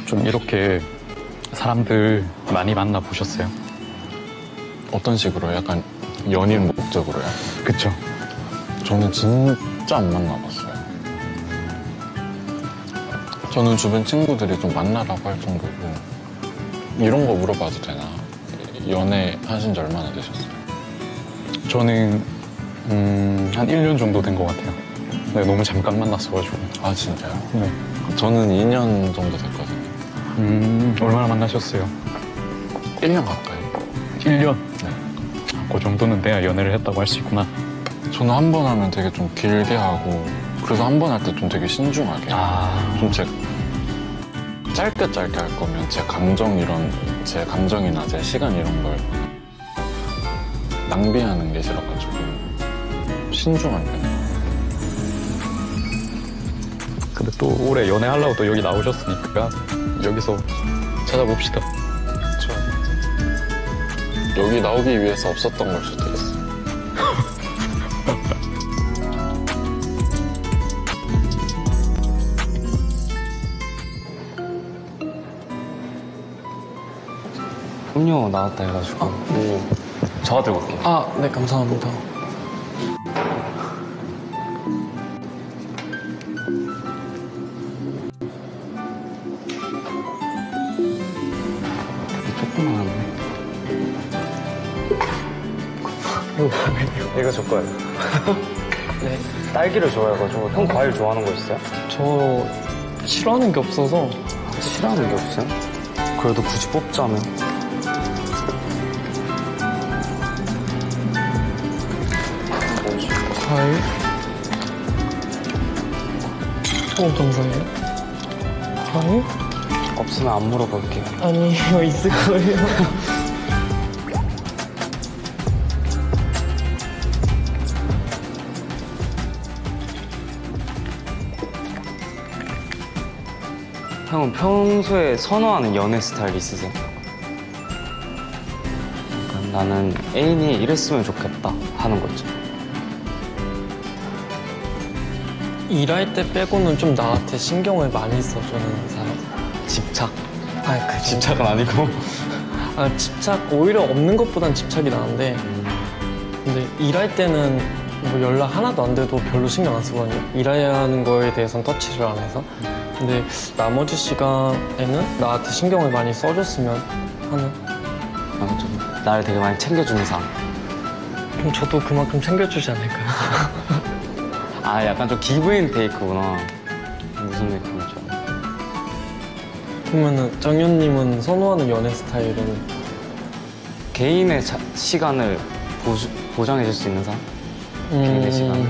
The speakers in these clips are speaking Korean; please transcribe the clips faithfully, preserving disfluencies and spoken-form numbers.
좀 이렇게 사람들 많이 만나보셨어요? 어떤 식으로요? 약간 연인 목적으로요? 그쵸? 저는 진짜 안 만나봤어요. 저는 주변 친구들이 좀 만나라고 할 정도고. 이런 거 물어봐도 되나? 연애 하신 지 얼마나 되셨어요? 저는 음, 한 일 년 정도 된 것 같아요. 네, 너무 잠깐 만났어가지고. 아 진짜요? 네. 저는 이 년 정도 됐거든요. 음, 얼마나 만나셨어요? 일 년 가까이. 일 년? 네. 그 정도는 돼야 연애를 했다고 할 수 있구나. 저는 한 번 하면 되게 좀 길게 하고, 그래서 한 번 할 때 좀 되게 신중하게. 아. 좀 제, 짧게 짧게 할 거면 제 감정 이런, 제 감정이나 제 시간 이런 걸 낭비하는 게 싫어가지고 신중한 편이에요. 근데 또 올해 연애하려고 또 여기 나오셨으니까 여기서 찾아봅시다. 저 여기 나오기 위해서 없었던 걸 수도 있어요. 음료 나왔다 해가지고. 아, 네. 저가 들고 올게요. 아, 네, 감사합니다. 조그만하네. 이거 줄 거예요. 네. 딸기를 좋아해가지고. 형 과일 좋아하는 거 있어요? 저 싫어하는 게 없어서. 싫어하는 게 없어요? 그래도 굳이 뽑자면. 과일? 어, 감사해요. 과일? 없으면 안 물어볼게요. 아니요, 있을 거예요. 형은 평소에 선호하는 연애 스타일 있으세요? 약간 나는 애인이 이랬으면 좋겠다 하는 거 있죠. 일할 때 빼고는 좀 나한테 신경을 많이 써주는 사람. 집착? 아, 그 집착은 아니고. 아, 집착 오히려 없는 것보단 집착이 나은데, 근데 일할 때는 뭐 연락 하나도 안 돼도 별로 신경 안 쓰거든요. 일하는 거에 대해서는 터치를 안 해서. 근데 나머지 시간에는 나한테 신경을 많이 써줬으면 하는. 아, 좀 나를 되게 많이 챙겨주는 사람. 그럼 저도 그만큼 챙겨주지 않을까요? 아, 약간 좀 기브앤 테이크구나. 무슨 느낌이죠? 그러면은 정현님은 선호하는 연애 스타일은? 개인의 자, 시간을 보주, 보장해줄 수 있는 사람? 개인의 음... 시간.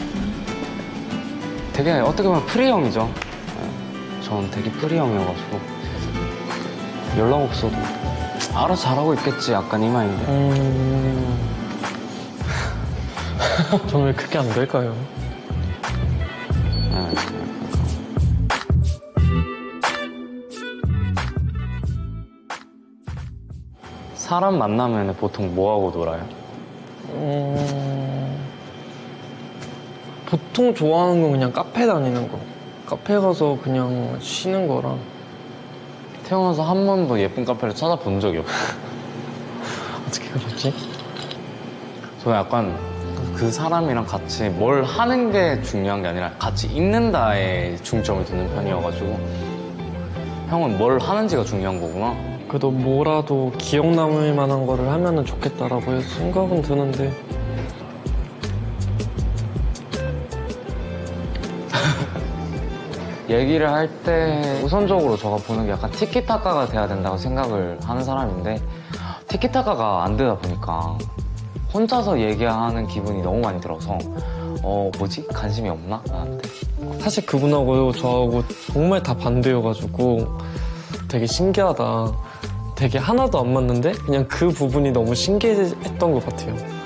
되게 어떻게 보면 프리형이죠. 네. 전 되게 프리형이어가지고 연락 없어도 알아서 잘하고 있겠지, 약간 이 마인드. 음... 저는 왜 그게 안 될까요? 네. 사람 만나면 보통 뭐하고 놀아요? 음... 보통 좋아하는 건 그냥 카페 다니는 거. 카페 가서 그냥 쉬는 거랑. 태어나서 한 번도 예쁜 카페를 찾아본 적이 없어요. 어떻게 그러지? 저는 약간 그 사람이랑 같이 뭘 하는 게 중요한 게 아니라 같이 있는다에 중점을 두는 편이어가지고. 형은 뭘 하는지가 중요한 거구나. 그래도 뭐라도 기억 남을 만한 거를 하면은 좋겠다라고 해서 생각은 드는데. 얘기를 할 때 우선적으로 저가 보는 게 약간 티키타카가 돼야 된다고 생각을 하는 사람인데, 티키타카가 안 되다 보니까 혼자서 얘기하는 기분이 너무 많이 들어서 어 뭐지? 관심이 없나? 나한테? 사실 그분하고 저하고 정말 다 반대여가지고 되게 신기하다. 되게 하나도 안 맞는데 그냥 그 부분이 너무 신기했던 것 같아요.